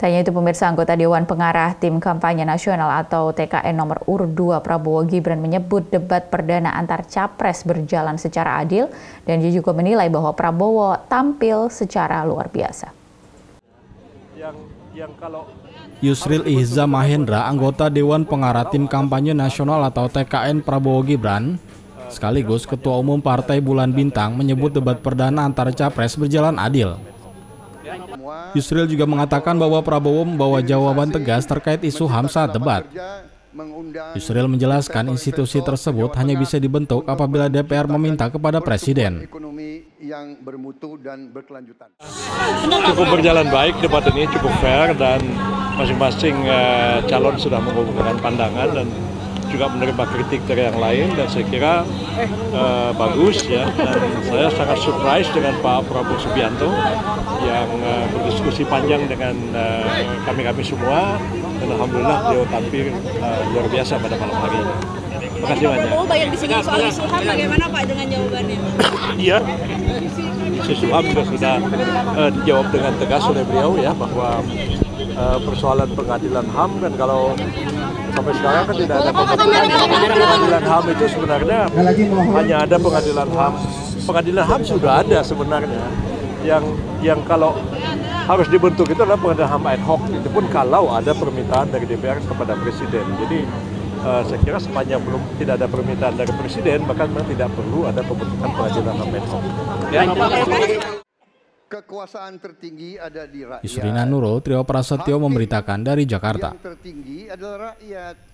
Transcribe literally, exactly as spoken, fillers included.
Tanya itu pemirsa, anggota Dewan Pengarah Tim Kampanye Nasional atau T K N nomor urut dua Prabowo Gibran menyebut debat perdana antar capres berjalan secara adil dan dia juga menilai bahwa Prabowo tampil secara luar biasa. Yang, yang kalau Yusril Ihza Mahendra, anggota Dewan Pengarah Tim Kampanye Nasional atau T K N Prabowo Gibran, sekaligus Ketua Umum Partai Bulan Bintang, menyebut debat perdana antar capres berjalan adil. Yusril juga mengatakan bahwa Prabowo membawa jawaban tegas terkait isu H A M saat debat. Yusril menjelaskan institusi tersebut hanya bisa dibentuk apabila D P R meminta kepada Presiden. Cukup berjalan baik, debat ini cukup fair dan masing-masing uh, calon sudah mengumpulkan pandangan dan juga menerima kritik dari yang lain, dan saya kira uh, bagus ya, dan saya sangat surprise dengan Pak Prabowo Subianto yang uh, berdiskusi panjang dengan kami-kami uh, semua, dan alhamdulillah dia tampil uh, luar biasa pada malam hari ini. Terima kasih banyak. Prabowo banyak disinggung soal isu H A M, bagaimana Pak dengan jawabannya? Iya, isu H A M juga sudah uh, dijawab dengan tegas oleh beliau ya, bahwa uh, persoalan pengadilan H A M kan kalau sampai sekarang kan tidak ada pengadilan H A M itu sebenarnya hanya ada pengadilan H A M. Pengadilan H A M sudah ada sebenarnya. Yang yang kalau harus dibentuk itu adalah pengadilan H A M ad hoc. Itu pun kalau ada permintaan dari D P R kepada Presiden. Jadi uh, saya kira sepanjang belum tidak ada permintaan dari Presiden, maka memang tidak perlu ada pembentukan pengadilan H A M ad hoc. Ya. Kekuasaan tertinggi ada di rakyat. Yusrina Nurul, Trio Prasetyo memberitakan dari Jakarta. Yang tertinggi adalah rakyat.